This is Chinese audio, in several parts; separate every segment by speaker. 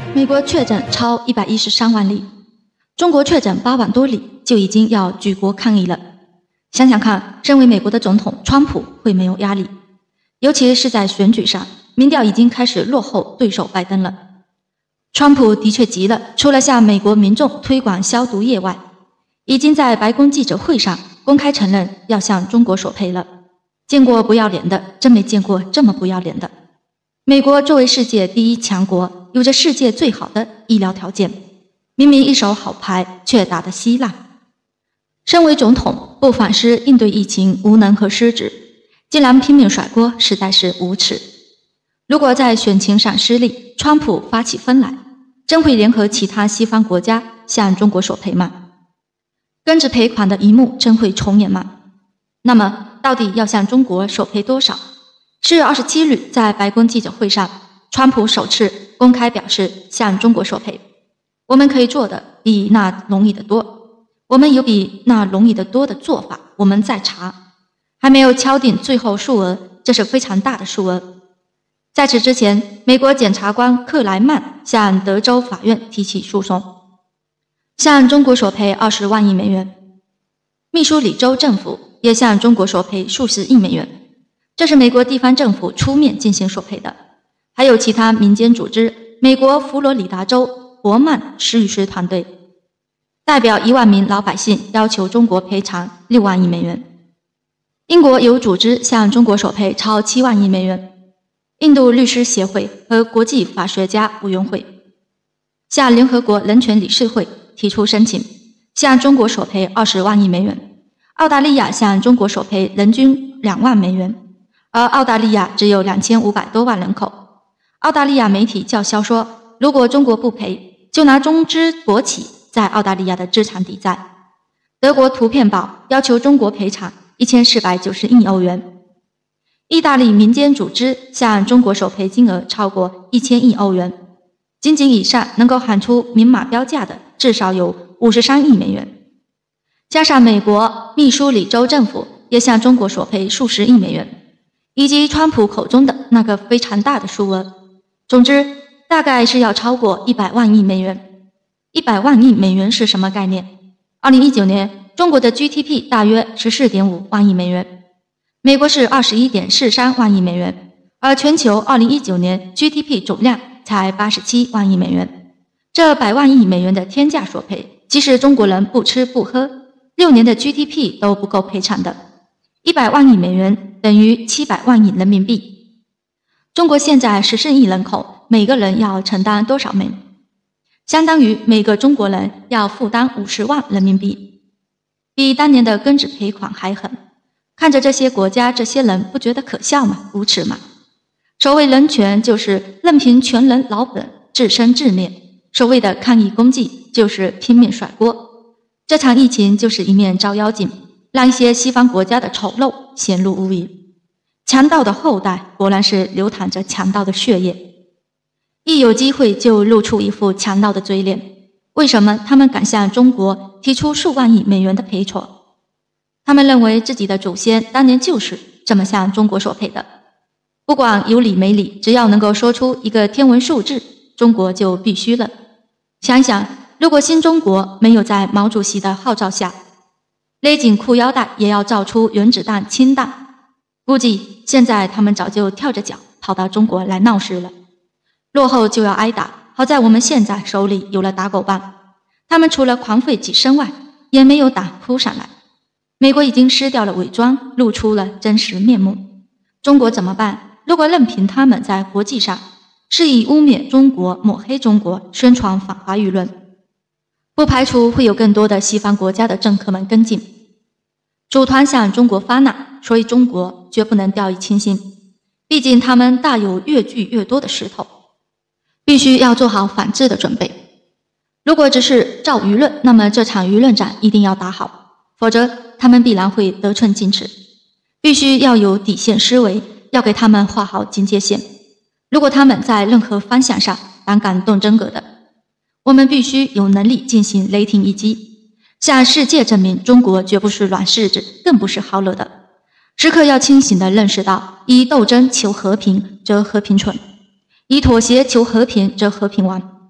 Speaker 1: 美国确诊超113万例，中国确诊8万多例，就已经要举国抗议了。想想看，身为美国的总统川普会没有压力？尤其是在选举上，民调已经开始落后对手拜登了。川普的确急了，除了向美国民众推广消毒液外，已经在白宫记者会上公开承认要向中国索赔了。见过不要脸的，真没见过这么不要脸的。美国作为世界第一强国，有着世界最好的医疗条件，明明一手好牌，却打得稀烂。身为总统，不反思应对疫情无能和失职，竟然拼命甩锅，实在是无耻。如果在选情上失利，川普发起疯来，真会联合其他西方国家向中国索赔吗？跟着赔款的一幕真会重演吗？那么到底要向中国索赔多少？4月27日在白宫记者会上，川普首次公开表示向中国索赔。我们可以做的比那容易得多，我们有比那容易得多的做法，我们在查，还没有敲定最后数额，这是非常大的数额。在此之前，美国检察官克莱曼向德州法院提起诉讼，向中国索赔20万亿美元。密苏里州政府也向中国索赔数十亿美元，这是美国地方政府出面进行索赔的，还有其他民间组织，美国佛罗里达州伯曼律师团队代表1万名老百姓要求中国赔偿6万亿美元。英国有组织向中国索赔超7万亿美元。印度律师协会和国际法学家委员会向联合国人权理事会提出申请，向中国索赔20万亿美元。澳大利亚向中国索赔人均2万美元，而澳大利亚只有2500多万人口。澳大利亚媒体叫嚣说，如果中国不赔，就拿中资国企在澳大利亚的资产抵债。德国图片报要求中国赔偿1490亿欧元。意大利民间组织向中国索赔金额超过1000亿欧元，仅仅以上能够喊出明码标价的至少有53亿美元。加上美国密苏里州政府也向中国索赔数十亿美元，以及川普口中的那个非常大的数额，总之大概是要超过100万亿美元。100万亿美元是什么概念？2019年中国的 GDP 大约14.5万亿美元，美国是21.43万亿美元，而全球2019年 GDP 总量才87万亿美元。这100万亿美元的天价索赔，即使中国人不吃不喝，6年的 GDP 都不够赔偿的。100万亿美元等于700万亿人民币。中国现在14亿人口，每个人要承担多少枚？相当于每个中国人要负担50万人民币，比当年的庚子赔款还狠。看着这些国家这些人，不觉得可笑吗？无耻吗？所谓人权，就是任凭全人老本自生自灭；所谓的抗疫功绩，就是拼命甩锅。这场疫情就是一面照妖镜，让一些西方国家的丑陋显露无遗。强盗的后代果然是流淌着强盗的血液，一有机会就露出一副强盗的嘴脸。为什么他们敢向中国提出数万亿美元的赔偿？他们认为自己的祖先当年就是这么向中国索赔的。不管有理没理，只要能够说出一个天文数字，中国就必须了。想想，如果新中国没有在毛主席的号召下勒紧裤腰带也要造出原子弹氢弹，估计现在他们早就跳着脚跑到中国来闹事了。落后就要挨打，好在我们现在手里有了打狗棒，他们除了狂吠几声外，也没有胆扑上来。美国已经失掉了伪装，露出了真实面目。中国怎么办？如果任凭他们在国际上肆意污蔑中国、抹黑中国、宣传反华舆论，不排除会有更多的西方国家的政客们跟进，组团向中国发难。所以中国绝不能掉以轻心，毕竟他们大有越聚越多的势头，必须要做好反制的准备。如果只是造舆论，那么这场舆论战一定要打好，否则他们必然会得寸进尺。必须要有底线思维，要给他们画好警戒线。如果他们在任何方向上胆敢动真格的，我们必须有能力进行雷霆一击，向世界证明中国绝不是软柿子，更不是好惹的。时刻要清醒地认识到，以斗争求和平则和平存，以妥协求和平则和平完。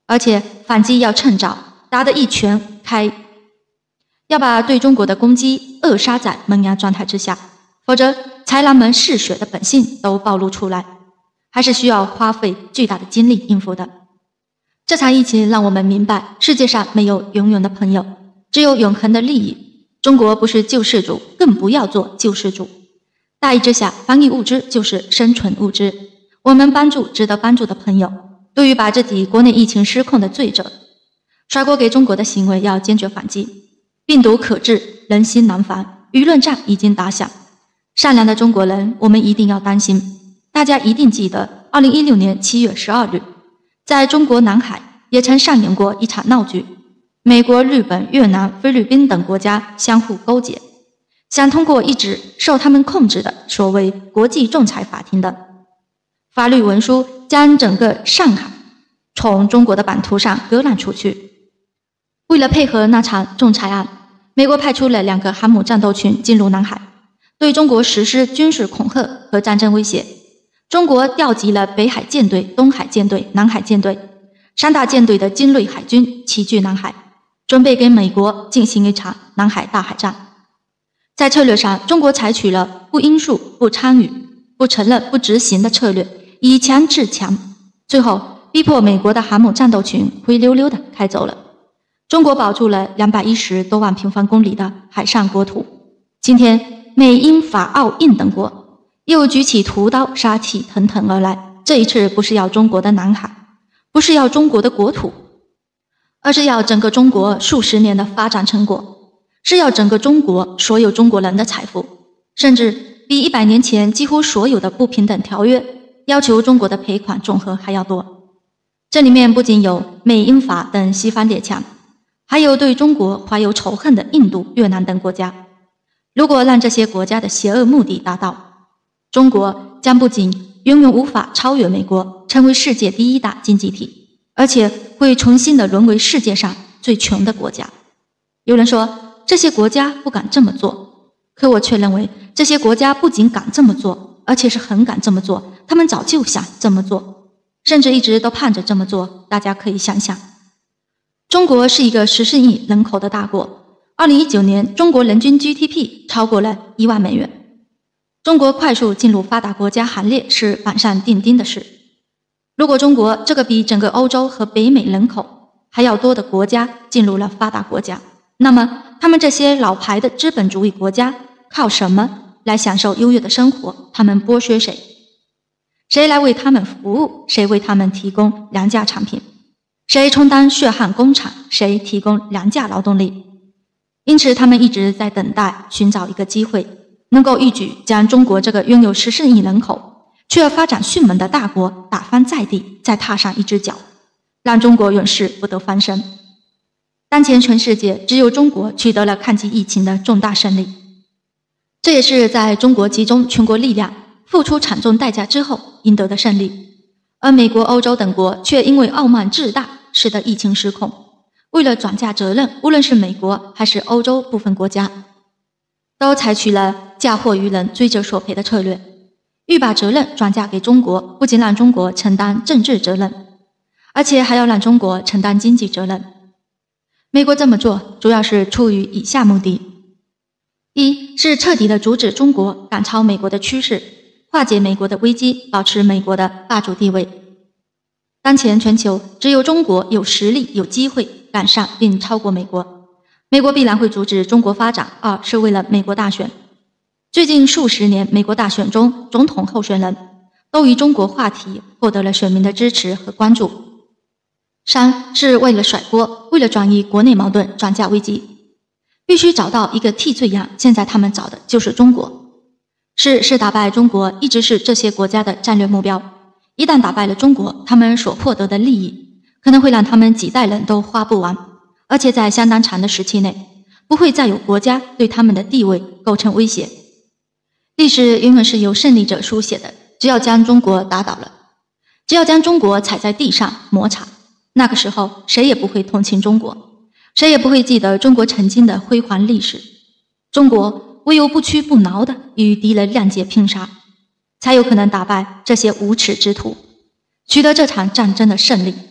Speaker 1: 而且反击要趁早，打得一拳开，要把对中国的攻击扼杀在萌芽状态之下，否则豺狼们嗜血的本性都暴露出来，还是需要花费巨大的精力应付的。这场疫情让我们明白，世界上没有永远的朋友，只有永恒的利益。中国不是救世主，更不要做救世主。大义之下，防疫物资就是生存物资。我们帮助值得帮助的朋友，对于把自己国内疫情失控的罪者甩锅给中国的行为要坚决反击。病毒可治，人心难防，舆论战已经打响。善良的中国人，我们一定要当心。大家一定记得2016年7月12日，在中国南海也曾上演过一场闹剧。美国、日本、越南、菲律宾等国家相互勾结，想通过一直受他们控制的所谓国际仲裁法庭的法律文书，将整个上海从中国的版图上割让出去。为了配合那场仲裁案，美国派出了2个航母战斗群进入南海，对中国实施军事恐吓和战争威胁。中国调集了北海舰队、东海舰队、南海舰队3大舰队的精锐海军齐聚南海，准备跟美国进行一场南海大海战。在策略上，中国采取了不因素、不参与、不承认、不执行的策略，以强制强，最后逼迫美国的航母战斗群灰溜溜地开走了。中国保住了210多万平方公里的海上国土。今天，美、英、法、澳、印等国又举起屠刀，杀气腾腾而来。这一次不是要中国的南海，不是要中国的国土，而是要整个中国数十年的发展成果，是要整个中国所有中国人的财富，甚至比100年前几乎所有的不平等条约要求中国的赔款总和还要多。这里面不仅有美、英、法等西方列强，还有对中国怀有仇恨的印度、越南等国家。如果让这些国家的邪恶目的达到，中国将不仅永远无法超越美国，成为世界第1大经济体，而且会重新的沦为世界上最穷的国家。有人说这些国家不敢这么做，可我却认为这些国家不仅敢这么做，而且是很敢这么做，他们早就想这么做，甚至一直都盼着这么做。大家可以想想，中国是一个14亿人口的大国，2019年中国人均 GDP 超过了1万美元。中国快速进入发达国家行列是板上钉钉的事。如果中国这个比整个欧洲和北美人口还要多的国家进入了发达国家，那么他们这些老牌的资本主义国家靠什么来享受优越的生活？他们剥削谁？谁来为他们服务？谁为他们提供廉价产品？谁充当血汗工厂？谁提供廉价劳动力？因此他们一直在等待，寻找一个机会，能够一举将中国这个拥有14亿人口却发展迅猛的大国打翻在地，再踏上一只脚，让中国永世不得翻身。当前全世界只有中国取得了抗击疫情的重大胜利，这也是在中国集中全国力量付出惨重代价之后赢得的胜利。而美国、欧洲等国却因为傲慢自大，使得疫情失控。为了转嫁责任，无论是美国还是欧洲部分国家，都采取了嫁祸于人、追责索赔的策略，欲把责任转嫁给中国，不仅让中国承担政治责任，而且还要让中国承担经济责任。美国这么做主要是出于以下目的：一是彻底的阻止中国赶超美国的趋势，化解美国的危机，保持美国的霸主地位。当前全球只有中国有实力、有机会赶上并超过美国，美国必然会阻止中国发展。二是为了美国大选，最近数十年美国大选中，总统候选人都以中国话题获得了选民的支持和关注。三是为了甩锅，为了转移国内矛盾、转嫁危机，必须找到一个替罪羊，现在他们找的就是中国。四是打败中国，一直是这些国家的战略目标。一旦打败了中国，他们所获得的利益可能会让他们几代人都花不完，而且在相当长的时期内，不会再有国家对他们的地位构成威胁。历史永远是由胜利者书写的，只要将中国打倒了，只要将中国踩在地上摩擦，那个时候谁也不会同情中国，谁也不会记得中国曾经的辉煌历史。中国唯有不屈不挠地与敌人亮剑拼杀，才有可能打败这些无耻之徒，取得这场战争的胜利。